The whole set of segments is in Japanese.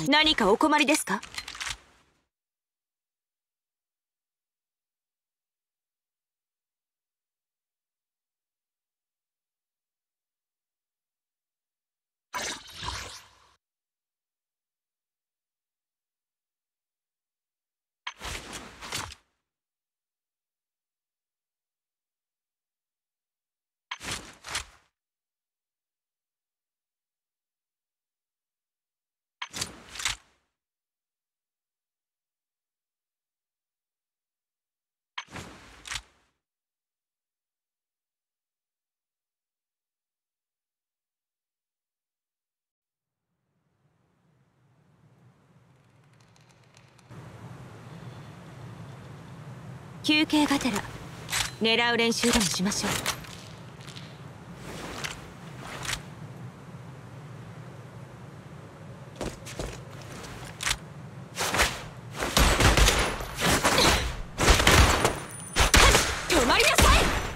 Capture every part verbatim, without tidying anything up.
何かお困りですか？休憩がてら狙う練習でもしましょう。止まりなさい。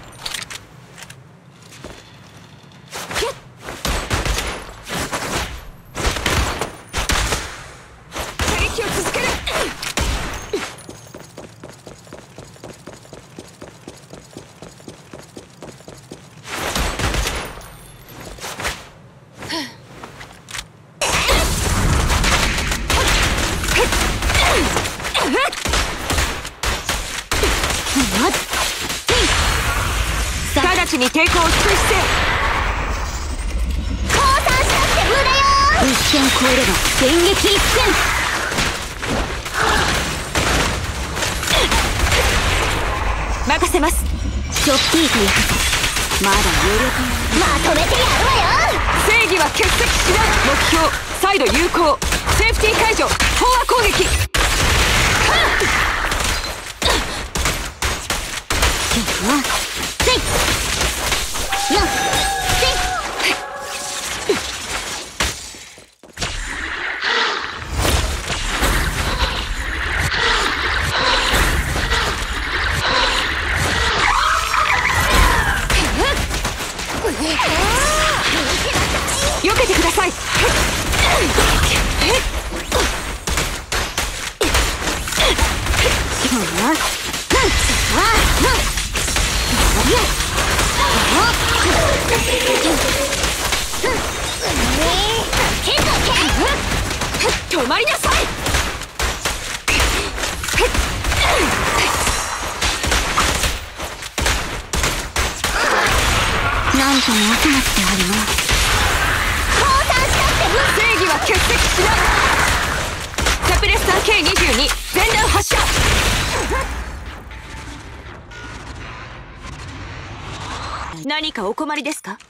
射撃を続ける。直ちに抵抗を尽くして降参したって無駄よ。一線越えれば電撃一閃。任せます。ちょっぴーということまだ余力まとめてやるわよ。正義は欠席しない。目標再度有効。セーフティー解除。飽和攻撃。避けてください。止まりなさい。なんとも遅なってあるな。降参したって正義は欠席しない。サプレッサー ケーにじゅうに 全弾発射。何かお困りですか？